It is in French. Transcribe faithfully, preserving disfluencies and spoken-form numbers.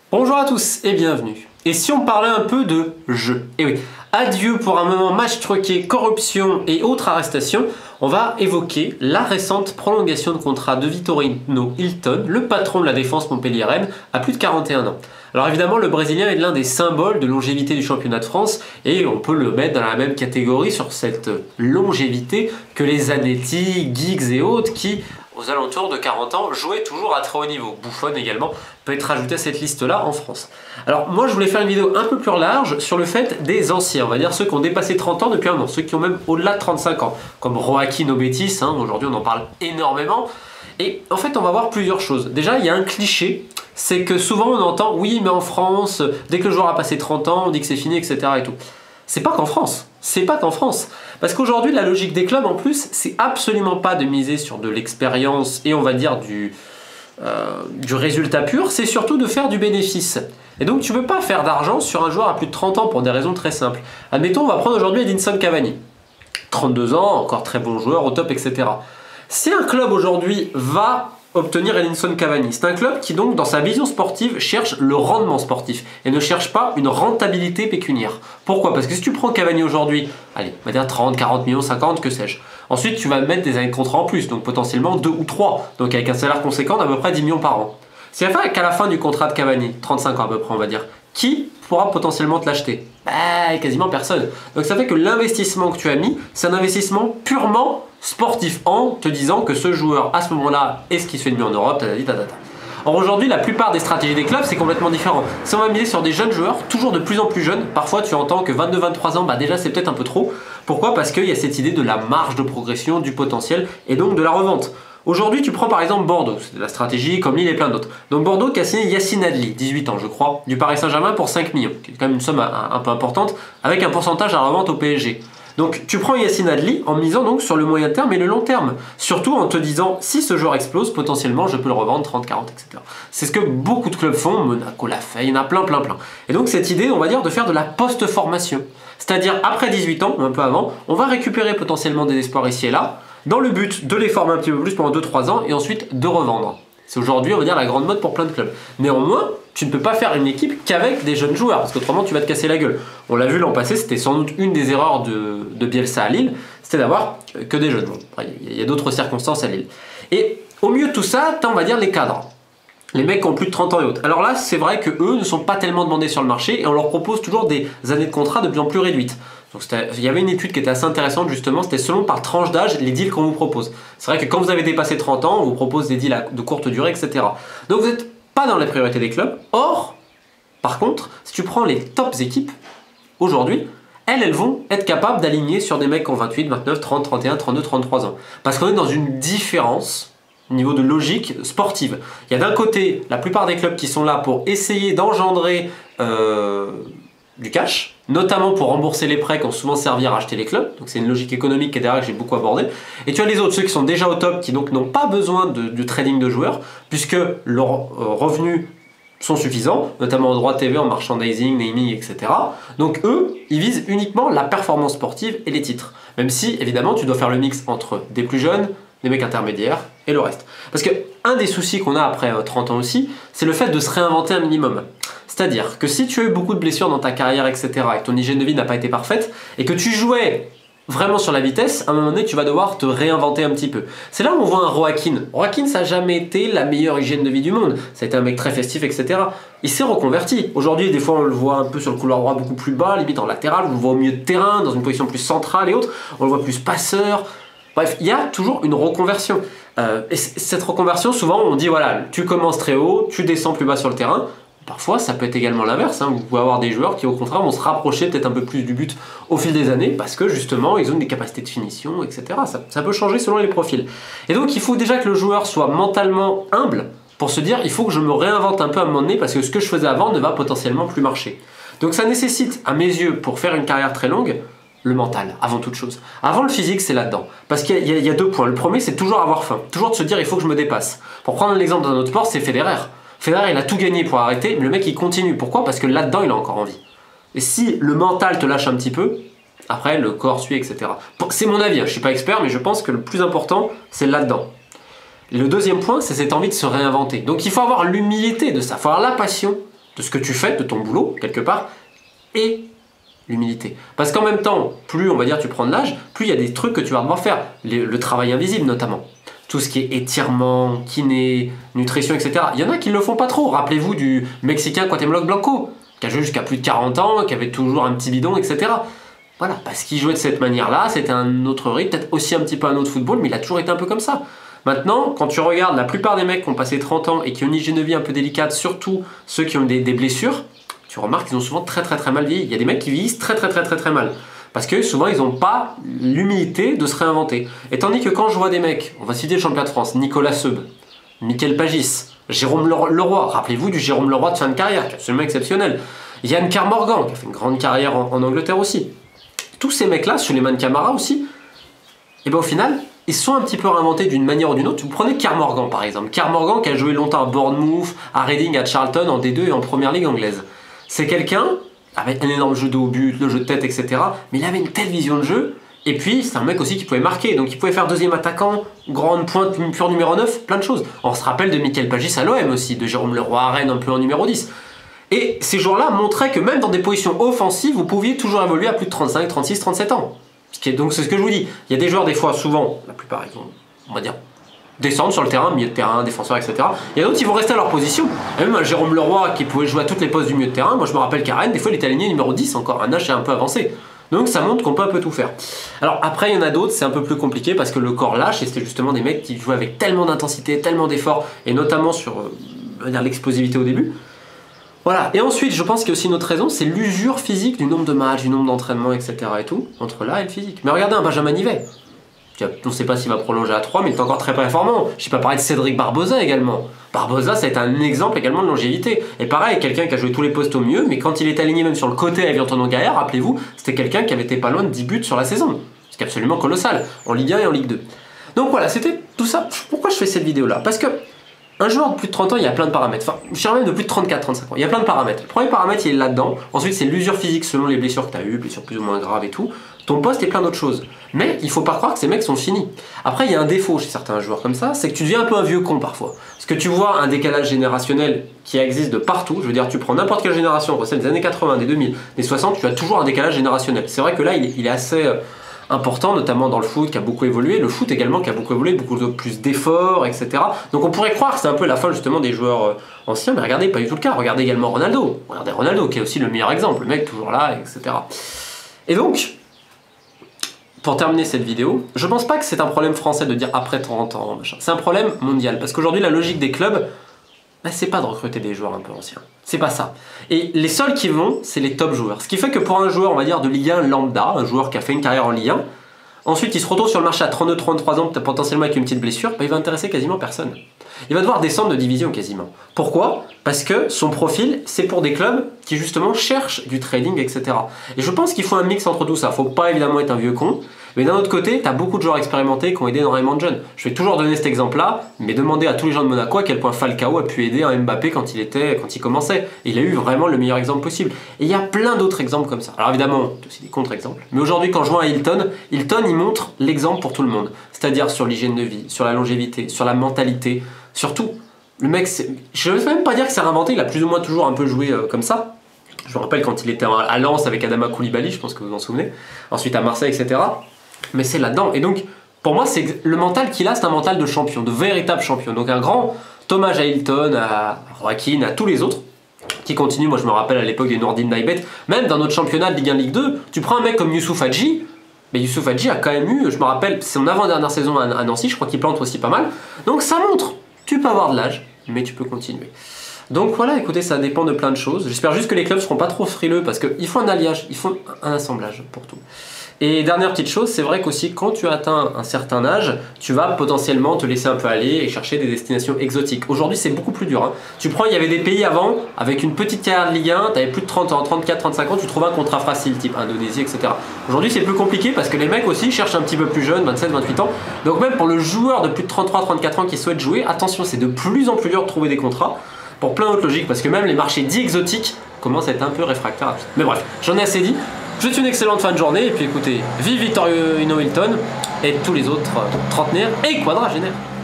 Bonjour à tous et bienvenue. Et si on parlait un peu de jeu? Eh oui, adieu pour un moment match truqué, corruption et autres arrestations, on va évoquer la récente prolongation de contrat de Vitorino Hilton, le patron de la défense montpelliéraine, à plus de quarante et un ans. Alors évidemment, le Brésilien est l'un des symboles de longévité du championnat de France et on peut le mettre dans la même catégorie sur cette longévité que les Zanetti, Giggs et autres qui, aux alentours de quarante ans, jouaient toujours à très haut niveau. Buffon également peut être ajouté à cette liste-là en France. Alors moi, je voulais faire une vidéo un peu plus large sur le fait des anciens, on va dire ceux qui ont dépassé trente ans depuis un an, ceux qui ont même au-delà de trente-cinq ans, comme Joaquin au Betis, hein, aujourd'hui on en parle énormément. Et en fait, on va voir plusieurs choses. Déjà, il y a un cliché, c'est que souvent on entend « oui, mais en France, dès que le joueur a passé trente ans, on dit que c'est fini, et cetera » et tout. C'est pas qu'en France, c'est pas qu'en France. Parce qu'aujourd'hui, la logique des clubs, en plus, c'est absolument pas de miser sur de l'expérience et on va dire du, euh, du résultat pur, c'est surtout de faire du bénéfice. Et donc, tu peux pas faire d'argent sur un joueur à plus de trente ans pour des raisons très simples. Admettons, on va prendre aujourd'hui Edinson Cavani. trente-deux ans, encore très bon joueur, au top, et cetera. Si un club aujourd'hui va obtenir Edinson Cavani, c'est un club qui donc dans sa vision sportive cherche le rendement sportif et ne cherche pas une rentabilité pécuniaire. Pourquoi? Parce que si tu prends Cavani aujourd'hui, allez, on va dire trente, quarante millions, cinquante, que sais-je. Ensuite tu vas mettre des années de contrat en plus, donc potentiellement deux ou trois, donc avec un salaire conséquent d'à peu près dix millions par an. C'est à dire qu'à la fin du contrat de Cavani, trente-cinq ans à peu près on va dire, qui pourra potentiellement te l'acheter? Bah, quasiment personne. Donc ça fait que l'investissement que tu as mis, c'est un investissement purement sportif en te disant que ce joueur à ce moment-là est ce qui se fait de mieux en Europe, tatati tatata. Or aujourd'hui, la plupart des stratégies des clubs, c'est complètement différent. Si on va miser sur des jeunes joueurs, toujours de plus en plus jeunes, parfois tu entends que vingt-deux vingt-trois ans, bah déjà c'est peut-être un peu trop. Pourquoi? Parce qu'il y a cette idée de la marge de progression, du potentiel et donc de la revente. Aujourd'hui, tu prends par exemple Bordeaux, c'est la stratégie comme Lille et plein d'autres. Donc Bordeaux qui a signé Yacine Adli, dix-huit ans je crois, du Paris Saint-Germain pour cinq millions, qui est quand même une somme un, un peu importante, avec un pourcentage à la revente au P S G. Donc tu prends Yacine Adli en misant donc sur le moyen terme et le long terme. Surtout en te disant, si ce joueur explose, potentiellement je peux le revendre trente, quarante, et cetera. C'est ce que beaucoup de clubs font, Monaco l'a fait, il y en a plein, plein, plein. Et donc cette idée, on va dire, de faire de la post-formation. C'est-à-dire après dix-huit ans, ou un peu avant, on va récupérer potentiellement des espoirs ici et là, dans le but de les former un petit peu plus pendant deux trois ans et ensuite de revendre. C'est aujourd'hui, on va dire, la grande mode pour plein de clubs. Néanmoins, tu ne peux pas faire une équipe qu'avec des jeunes joueurs, parce qu'autrement tu vas te casser la gueule. On l'a vu l'an passé, c'était sans doute une des erreurs de, de Bielsa à Lille, c'était d'avoir que des jeunes. Bon, il y a d'autres circonstances à Lille. Et au milieu de tout ça, tu as, on va dire, les cadres. Les mecs qui ont plus de trente ans et autres. Alors là, c'est vrai que eux ne sont pas tellement demandés sur le marché et on leur propose toujours des années de contrat de plus en plus réduites. Donc il y avait une étude qui était assez intéressante justement, c'était selon par tranche d'âge les deals qu'on vous propose. C'est vrai que quand vous avez dépassé trente ans, on vous propose des deals de courte durée, et cetera. Donc vous n'êtes pas dans la priorité des clubs. Or, par contre, si tu prends les tops équipes, aujourd'hui, elles, elles vont être capables d'aligner sur des mecs qui ont vingt-huit, vingt-neuf, trente, trente et un, trente-deux, trente-trois ans. Parce qu'on est dans une différence au niveau de logique sportive. Il y a d'un côté la plupart des clubs qui sont là pour essayer d'engendrer euh, du cash, notamment pour rembourser les prêts qui ont souvent servi à racheter les clubs. Donc c'est une logique économique qui est derrière que j'ai beaucoup abordé. Et tu as les autres, ceux qui sont déjà au top, qui donc n'ont pas besoin de, de trading de joueurs, puisque leurs euh, revenus sont suffisants, notamment en droit T V, en merchandising, naming, et cetera. Donc eux, ils visent uniquement la performance sportive et les titres. Même si, évidemment, tu dois faire le mix entre des plus jeunes, des mecs intermédiaires et le reste. Parce que un des soucis qu'on a après trente ans aussi, c'est le fait de se réinventer un minimum. C'est-à-dire que si tu as eu beaucoup de blessures dans ta carrière, et cetera, et que ton hygiène de vie n'a pas été parfaite, et que tu jouais vraiment sur la vitesse, à un moment donné, tu vas devoir te réinventer un petit peu. C'est là où on voit un Joaquin. Joaquin, ça n'a jamais été la meilleure hygiène de vie du monde. Ça a été un mec très festif, et cetera. Il s'est reconverti. Aujourd'hui, des fois, on le voit un peu sur le couloir droit beaucoup plus bas, limite en latéral, on le voit au milieu de terrain, dans une position plus centrale et autres. On le voit plus passeur. Bref, il y a toujours une reconversion. Euh, et cette reconversion, souvent, on dit, voilà, tu commences très haut, tu descends plus bas sur le terrain. Parfois, ça peut être également l'inverse. Hein. Vous pouvez avoir des joueurs qui, au contraire, vont se rapprocher peut-être un peu plus du but au fil des années parce que, justement, ils ont des capacités de finition, et cetera. Ça, ça peut changer selon les profils. Et donc, il faut déjà que le joueur soit mentalement humble pour se dire, il faut que je me réinvente un peu à un moment donné parce que ce que je faisais avant ne va potentiellement plus marcher. Donc, ça nécessite, à mes yeux, pour faire une carrière très longue, le mental, avant toute chose. Avant le physique, c'est là-dedans. Parce qu'il y, y, y a deux points. Le premier, c'est toujours avoir faim. Toujours de se dire, il faut que je me dépasse. Pour prendre l'exemple d'un autre sport, c'est Federer. Federer, il a tout gagné pour arrêter, mais le mec, il continue. Pourquoi? Parce que là-dedans, il a encore envie. Et si le mental te lâche un petit peu, après, le corps suit, et cetera. C'est mon avis, hein. Je ne suis pas expert, mais je pense que le plus important, c'est là-dedans. Le deuxième point, c'est cette envie de se réinventer. Donc, il faut avoir l'humilité de ça. Il faut avoir la passion de ce que tu fais, de ton boulot, quelque part, et l'humilité. Parce qu'en même temps, plus on va dire tu prends de l'âge, plus il y a des trucs que tu vas devoir faire, le, le travail invisible notamment. Tout ce qui est étirement, kiné, nutrition, et cetera. Il y en a qui ne le font pas trop. Rappelez-vous du Mexicain Cuauhtémoc Blanco, qui a joué jusqu'à plus de quarante ans, qui avait toujours un petit bidon, et cetera. Voilà, parce qu'il jouait de cette manière-là, c'était un autre rythme, peut-être aussi un petit peu un autre football, mais il a toujours été un peu comme ça. Maintenant, quand tu regardes la plupart des mecs qui ont passé trente ans et qui ont une hygiène de vie un peu délicate, surtout ceux qui ont des, des blessures, tu remarques qu'ils ont souvent très très très mal vieilli. Il y a des mecs qui vieillissent très très très très très mal. Parce que souvent ils n'ont pas l'humilité de se réinventer. Et tandis que quand je vois des mecs, on va citer le champion de France, Nicolas Seube, Michael Pagis, Jérôme Leroy, rappelez-vous du Jérôme Leroy de fin de carrière, qui est absolument exceptionnel. Yann Kermorgan, qui a fait une grande carrière en, en Angleterre aussi. Tous ces mecs-là, Souleymane Camara aussi, et bien au final, ils sont un petit peu réinventés d'une manière ou d'une autre. Vous prenez Kermorgan par exemple. Kermorgan qui a joué longtemps à Bournemouth, à Reading, à Charlton, en D deux et en Première Ligue anglaise. C'est quelqu'un avec un énorme jeu de haut but, le jeu de tête, et cetera. Mais il avait une telle vision de jeu. Et puis, c'est un mec aussi qui pouvait marquer. Donc, il pouvait faire deuxième attaquant, grande pointe, pur numéro neuf, plein de choses. On se rappelle de Michael Pagis à l'O M aussi, de Jérôme Leroy à Rennes, un peu en numéro dix. Et ces joueurs-là montraient que même dans des positions offensives, vous pouviez toujours évoluer à plus de trente-cinq, trente-six, trente-sept ans. Ce qui est, donc, c'est ce que je vous dis. Il y a des joueurs, des fois, souvent, la plupart, ils vont, on va dire, descendre sur le terrain, milieu de terrain, défenseur, et cetera. Il y a d'autres qui vont rester à leur position. Et même un Jérôme Leroy qui pouvait jouer à toutes les postes du milieu de terrain, moi je me rappelle qu'à Rennes, des fois il était aligné numéro dix encore, un âge un peu avancé. Donc ça montre qu'on peut un peu tout faire. Alors après il y en a d'autres, c'est un peu plus compliqué parce que le corps lâche et c'était justement des mecs qui jouaient avec tellement d'intensité, tellement d'efforts et notamment sur euh, l'explosivité au début. Voilà, et ensuite je pense qu'il y a aussi une autre raison, c'est l'usure physique du nombre de matchs, du nombre d'entraînements, et cetera et tout, entre là et le physique. Mais regardez un Benjamin Nivet. On ne sait pas s'il va prolonger à trois, mais il est encore très performant. Je ne sais pas parler de Cédric Barbosa également. Barbosa, ça a été un exemple également de longévité. Et pareil, quelqu'un qui a joué tous les postes au mieux, mais quand il est aligné même sur le côté avec Antonin Gaillard, rappelez-vous, c'était quelqu'un qui avait été pas loin de dix buts sur la saison. C'est absolument colossal, en Ligue un et en Ligue deux. Donc voilà, c'était tout ça. Pourquoi je fais cette vidéo-là? Parce que un joueur de plus de trente ans, il y a plein de paramètres. Enfin, je dirais même de plus de trente-quatre, trente-cinq ans. Il y a plein de paramètres. Le premier paramètre, il est là-dedans. Ensuite, c'est l'usure physique selon les blessures que tu as eues, blessures plus ou moins graves et tout. Ton poste et plein d'autres choses. Mais il ne faut pas croire que ces mecs sont finis. Après, il y a un défaut chez certains joueurs comme ça, c'est que tu deviens un peu un vieux con parfois. Parce que tu vois un décalage générationnel qui existe de partout. Je veux dire, tu prends n'importe quelle génération, celle des années quatre-vingts, des deux mille, des soixante, tu as toujours un décalage générationnel. C'est vrai que là, il est, il est assez euh, important, notamment dans le foot qui a beaucoup évolué, le foot également qui a beaucoup évolué, beaucoup plus d'efforts, et cetera. Donc on pourrait croire que c'est un peu la fin justement des joueurs euh, anciens, mais regardez, pas du tout le cas. Regardez également Ronaldo. Regardez Ronaldo qui est aussi le meilleur exemple, le mec toujours là, et cetera. Et donc, pour terminer cette vidéo, je pense pas que c'est un problème français de dire après trente ans, c'est un problème mondial, parce qu'aujourd'hui la logique des clubs, bah, c'est pas de recruter des joueurs un peu anciens, c'est pas ça. Et les seuls qui vont, c'est les top joueurs, ce qui fait que pour un joueur, on va dire de Ligue un lambda, un joueur qui a fait une carrière en Ligue un, ensuite il se retrouve sur le marché à trente-deux trente-trois ans, peut-être potentiellement avec une petite blessure, bah, il va intéresser quasiment personne. Il va devoir descendre de division quasiment. Pourquoi? Parce que son profil, c'est pour des clubs qui justement cherchent du trading, et cetera. Et je pense qu'il faut un mix entre tout ça. Faut pas évidemment être un vieux con, mais d'un autre côté, tu as beaucoup de joueurs expérimentés qui ont aidé énormément de jeunes. Je vais toujours donner cet exemple-là, mais demandez à tous les gens de Monaco à quel point Falcao a pu aider un Mbappé quand il, était, quand il commençait. Et il a eu vraiment le meilleur exemple possible. Et il y a plein d'autres exemples comme ça. Alors évidemment, il y a aussi des contre-exemples. Mais aujourd'hui, quand je vois un Hilton, Hilton, il montre l'exemple pour tout le monde. C'est-à-dire sur l'hygiène de vie, sur la longévité, sur la mentalité, surtout. Le mec, je ne veux même pas dire que c'est réinventé, il a plus ou moins toujours un peu joué euh, comme ça. Je me rappelle quand il était à Lens avec Adama Koulibaly, je pense que vous vous en souvenez. Ensuite à Marseille, et cetera. Mais c'est là-dedans. Et donc, pour moi, c'est le mental qu'il a, c'est un mental de champion, de véritable champion. Donc un grand hommage à Hilton, à Joaquin, à tous les autres qui continuent. Moi, je me rappelle à l'époque des Nordin Naibet, même dans notre championnat de Ligue un, Ligue deux, tu prends un mec comme Youssouf Hadji, mais Youssouf Hadji a quand même eu, je me rappelle, c'est son avant-dernière saison à Nancy, je crois qu'il plante aussi pas mal. Donc ça montre, tu peux avoir de l'âge, mais tu peux continuer. Donc voilà, écoutez, ça dépend de plein de choses. J'espère juste que les clubs seront pas trop frileux parce qu'il faut un alliage, il faut un assemblage pour tout. Et dernière petite chose, c'est vrai qu'aussi quand tu atteins un certain âge, tu vas potentiellement te laisser un peu aller et chercher des destinations exotiques. Aujourd'hui, c'est beaucoup plus dur. Hein. Tu prends, il y avait des pays avant, avec une petite carrière de Ligue un, tu avais plus de trente ans, trente-quatre, trente-cinq ans, tu trouvais un contrat facile, type Indonésie, et cetera. Aujourd'hui, c'est plus compliqué parce que les mecs aussi cherchent un petit peu plus jeunes, vingt-sept, vingt-huit ans. Donc même pour le joueur de plus de trente-trois, trente-quatre ans qui souhaite jouer, attention, c'est de plus en plus dur de trouver des contrats. Pour plein d'autres logiques, parce que même les marchés dits exotiques commencent à être un peu réfractaires. Mais bref, j'en ai assez dit. Je vous souhaite une excellente fin de journée, et puis écoutez, vive Victor Hilton et tous les autres trentenaires et quadragénaires.